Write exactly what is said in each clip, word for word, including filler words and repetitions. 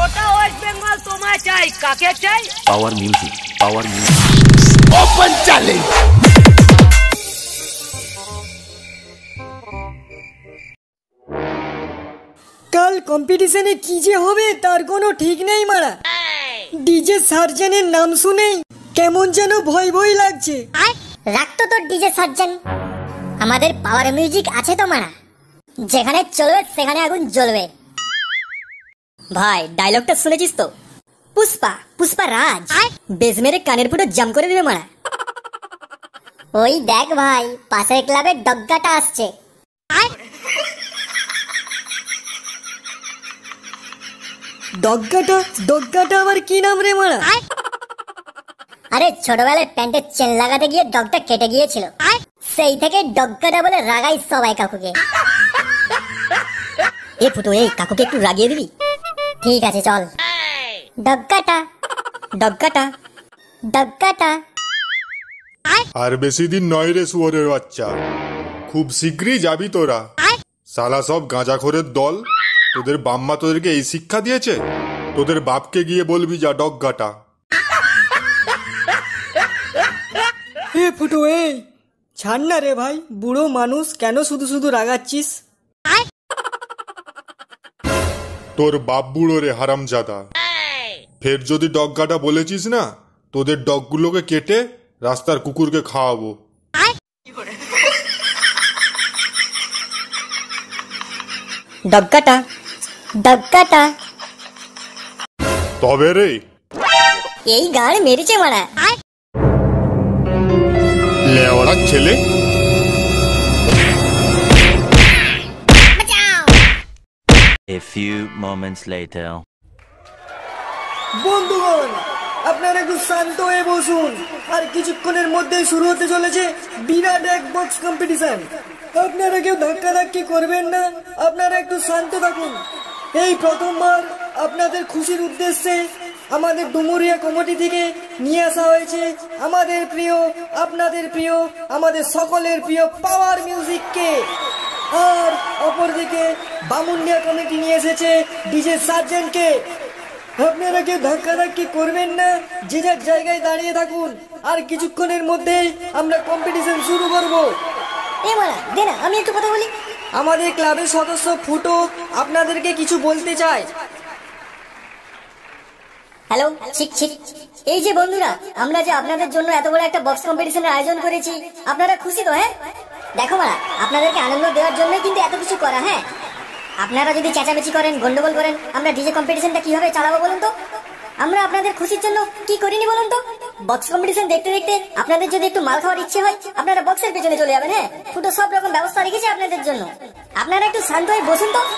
গোটা ওয়েস্ট বেঙ্গল তোমায় চাই। কাকে চাই? Power music, power music. Open challenge. কাল কম্পিটিশনে কি যে হবে তার কোনো ঠিক নেই মারা। ডিজে সার্জেনের নাম শুনেই কেমন যেন ভয় ভয় লাগছে। রাখতো তোর ডিজে সার্জেন, আমাদের পাওয়ার মিউজিক আছে তো মারা, যেখানে চলবে সেখানে আগুন জ্বলবে। ভাই ডায়লগটা শুনেছিস তো? পুষ্পা পুষ্পা রাজ বেজ মেরে কানের ফুটো জাম করে দিবে মারা। ওই দেখ ভাই, পাশের ক্লাবে ডগ্গাটা আসছে। ডগ্গাটা ডগ্গাটা আবার কি নাম রে মারা? আরে ছোটবেলায় প্যান্টের চেন লাগাতে গিয়ে ডগটা কেটে গিয়েছিল, সেই থেকে ডগ্গাটা বলে রাগাই সবাই কাকুকে। এ ফুটো, এই কাকুকে একটু রাগিয়ে দিবি? ঠিক আছে চল। ডগ্গাটা ডগ্গাটা ডগ্গাটা। আর বেশি দিন নয় রে শুয়োরের বাচ্চা, খুব শীঘ্রই যাবি তোরা। সালা সব গাঁজাখোরের দল, তোদের বাম্মা তোদেরকে এই শিক্ষা দিয়েছে? তোদের বাপকে গিয়ে বলবি যা ডগ্গাটা। এ ফুটো, এই ছাড় না রে ভাই, বুড়ো মানুষ কেন শুধু শুধু রাগাচ্ছিস? তোর বাপ বুড়ো রে হারামজাদা, ফের যদি ডগ্গাটা বলেছিস না, তোদের ডগগুলোকে কেটে রাস্তার কুকুরকে খাওয়াবো। ডগ্গাটা ডগ্গাটা। তবে রে এই গাড়ি মেরেছে মারা। লেওড়া ছেলে। A few moments later. বন্ধুগণ, আপনারা একটু শান্ত হয়ে বসুন। আর কিছুক্ষণের মধ্যে শুরু হতে চলেছে বিরাট এক বক্স কম্পিটিশন। আপনারা কেউ ধাক্কা ধাক্কি করবেন না, আপনারা একটু শান্ত থাকুন। এই প্রথমবার আপনাদের খুশির উদ্দেশ্যে আমাদের ডুমুরিয়া কমিটি থেকে নিয়ে আসা হয়েছে আমাদের প্রিয়, আপনাদের প্রিয়, আমাদের সকলের প্রিয় পাওয়ার মিউজিককে। আর অপরদিকে বামুনিয়া কমিটি নিয়ে এসেছে ডিজে সার্জেনকে। আপনারা কেউ ধাক্কা ধাক্কি করবেন না, যে যার জায়গায় দাঁড়িয়ে থাকুন। আর কিছুক্ষণের মধ্যেই আমরা কম্পিটিশন শুরু করব। এ মারা দে না, আমি একটু কথা বলি। আমাদের ক্লাবের সদস্য ফুটো আপনাদেরকে কিছু বলতে চায়। হ্যালো, ঠিক ঠিক। এই যে বন্ধুরা, আমরা যে আপনাদের জন্য এত বড় একটা বক্স কম্পিটিশনের আয়োজন করেছি, আপনারা খুশি তো? হ্যাঁ দেখো মারা, আপনাদেরকে আনন্দ দেওয়ার জন্যই কিন্তু এত কিছু করা। হ্যাঁ, আপনারা যদি চেঁচামেচি করেন, গন্ডগোল করেন, আমরা ডিজে কম্পিটিশনটা কিভাবে চালাবো বলুন তো? আমরা আপনাদের খুশির জন্য কি করিনি বলুন তো? বক্স কম্পিটিশন দেখতে দেখতে আপনাদের যদি একটু মাল খাওয়ার ইচ্ছে হয়, আপনারা বক্সের পেছনে চলে যাবেন। হ্যাঁ, ফুটো সব রকম ব্যবস্থা রেখেছে আপনাদের জন্য। আপনারা একটু শান্ত হয়ে বসুন তো।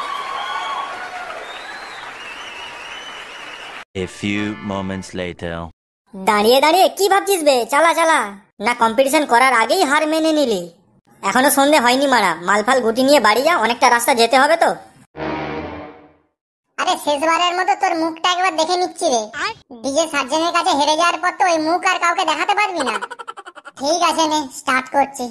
A few moments later. দাঁড়িয়ে দাঁড়িয়ে কি ভাবছিস বে? চালা চালা। না কম্পিটিশন করার আগেই হার মেনে নিলি? এখনো সন্ধে হয়নি মারা, মালফাল গুটি নিয়ে বাড়ি যা, অনেকটা রাস্তা যেতে হবে তো। আরে শেষবারের মতো তোর মুখটা একবার দেখে নিচ্ছি রে। ডিজে সার্জেনের কাছে হেরে যাওয়ার পর তো ওই মুখ আর কাউকে দেখাতে পারবি না। ঠিক আছে নে, স্টার্ট করছি।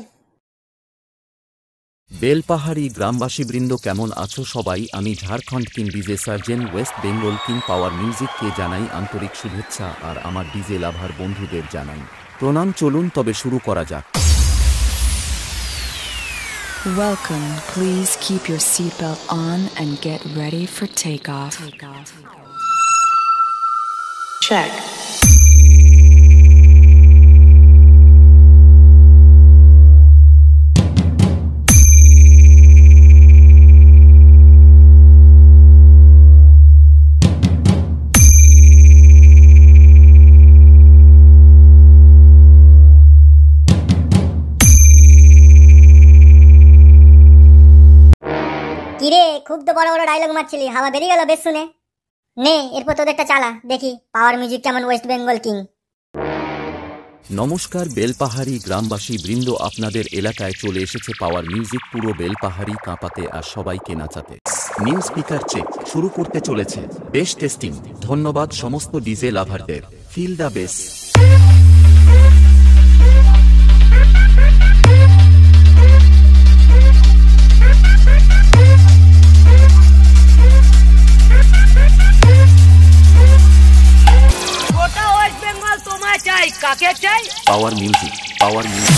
বেলপাহাড়ি গ্রামবাসী বৃন্দ কেমন আছো সবাই? আমি Jharkhand king DJ Sarzen West Bengal king power মিউজিককে জানাই আন্তরিক শুভেচ্ছা, আর আমার ডিজে লাভার বন্ধুদের জানাই প্রণাম। চলুন তবে শুরু করা যাক। Welcome. Please keep your seatbelt on and get ready for takeoff. Check. কিরে, খুব তো বড় বড় ডায়লগ মারছিলি, হাওয়া বেরিয়ে গেল বেশ শুনে। নে এরপর তোদেরটা চালা, দেখি পাওয়ার মিউজিক কেমন ওয়েস্ট বেঙ্গল কিং। নমস্কার বেলপাহাড়ি গ্রামবাসী বৃন্দ, আপনাদের এলাকায় চলে এসেছে পাওয়ার মিউজিক, পুরো বেলপাহাড়ি কাঁপাতে আর সবাইকে নাচাতে। নিউ স্পিকার চেক শুরু করতে চলেছে, বেশ টেস্টিং। ধন্যবাদ সমস্ত ডিজে লাভারদের। Feel the bass. কাকে চাই? Power music, power music.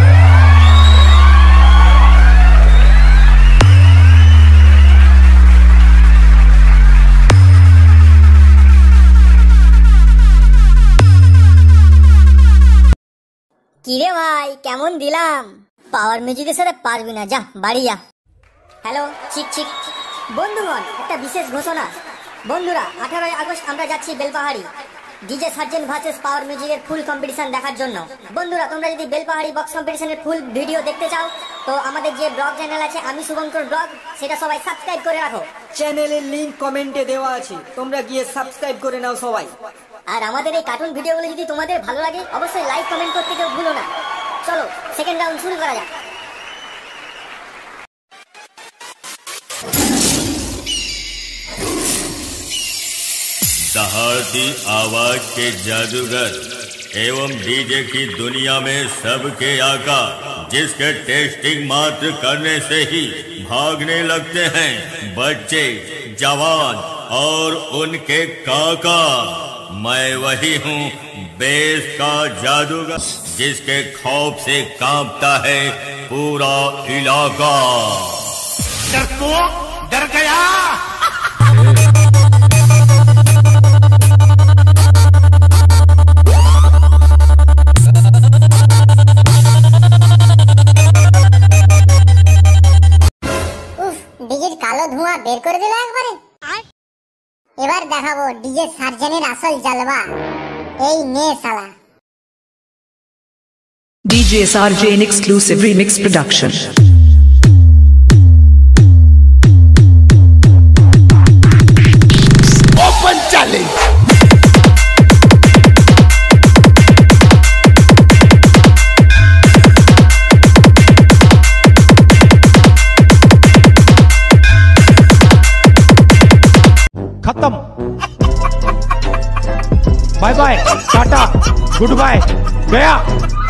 কিরে ভাই কেমন দিলাম? পাওয়ার মিউজিকের সাথে পারবি না, যা বাড়ি যা। হ্যালো চিক চিক বন্ধুগণ, একটা বিশেষ ঘোষণা। বন্ধুরা, আঠারোই আগস্ট আমরা যাচ্ছি Belpahari DJ Sarzen versus power মিউজিকের ফুল কম্পিটিশন দেখার জন্য। বন্ধুরা, তোমরা যদি বেলপাহাড়ি বক্স কম্পিটিশনের ফুল ভিডিও দেখতে চাও তো আমাদের যে ব্লগ চ্যানেল আছে আমি শুভঙ্কর ব্লগ, সেটা সবাই সাবস্ক্রাইব করে রাখো। চ্যানেলের লিংক কমেন্টে দেওয়া আছে, তোমরা গিয়ে সাবস্ক্রাইব করে নাও সবাই। আর আমাদের এই কার্টুন ভিডিওগুলো যদি তোমাদের ভালো লাগে অবশ্যই লাইক কমেন্ট করতে কেউ ভুলো না। চলো সেকেন্ড রাউন্ড শুরু করা যাক। दहाड़ती आवाज के जादूगर एवं डीजे की दुनिया में सबके आका, जिसके टेस्टिंग मात्र करने से ही भागने लगते हैं बच्चे, जवान और उनके काका। मैं वही हूँ बेस का जादूगर, जिसके खौफ से कांपता है पूरा इलाका। डरपोक डर गया। ডিজের কালো ধোঁয়া বের করে দিল একবারে। এবার দেখাবো ডিজে সার্জেনের আসল জলবা। এই নে শালা। D J Sarzen exclusive remix production. Open challenge. खत्म। Bye bye, tata, good bye, गया।